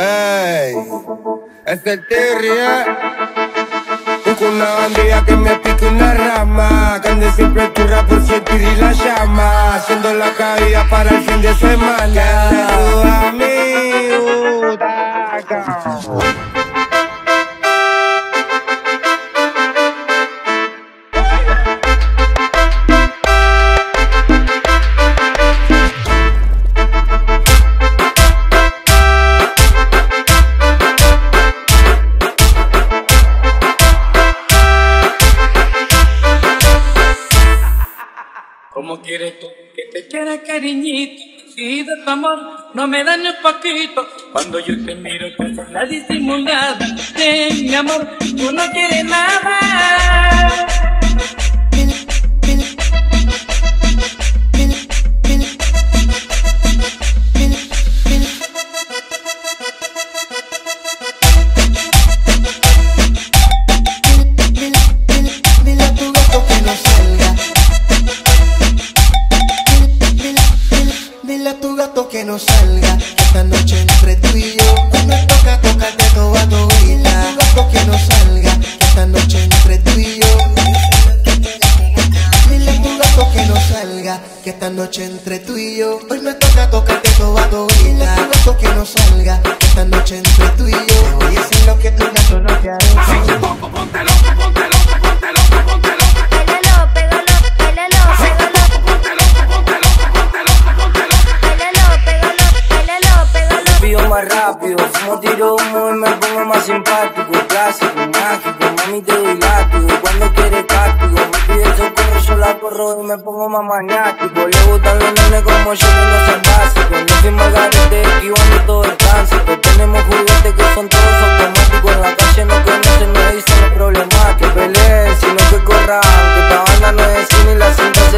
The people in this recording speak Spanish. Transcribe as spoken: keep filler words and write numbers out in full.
Ey, es el Terry, eh. Busco una bandilla que me pique una rama, que ande siempre turra por sentir y la llama, haciendo la caída para el fin de semana. Saluda a mi butaca. ¿Cómo quieres tú que te quiera, cariñito? Si de tu amor no me da ni un poquito. Cuando yo te miro con la disimulada de mi amor, tú no quieres nada. Dile a tu gato que no salga, esta noche entre tú y yo hoy me toca tocarte toda tu vida. Tu gato que no salga, esta noche entre tú y yo. Dile a tu gato que no salga, que esta noche entre tú y yo hoy me toca tocarte toda tu vida. Tu gato que no salga, esta noche entre tú y yo. Te voy a decir lo que tu gato no te hará. Ponte loca, ponte loca, ponte loca, ponte loca. Pégalo, pégalo, pégalo, pégalo. Más rápido, fumo tiro humo y me pongo más simpático. Clásico, mágico, mami te doy látigo. Cuando quieres castigo, me pide socorro, yo la corro y me pongo más maniático. Le gustan los nenes como yo, que no sean básicos. No soy margarete, esquivando todo el tránsito. Tenemos juguetes que son todos automáticos. En la calle no conocen, no dicen los problemas. Que peleen, sino que corran, que esta banda no es cine y la cinta se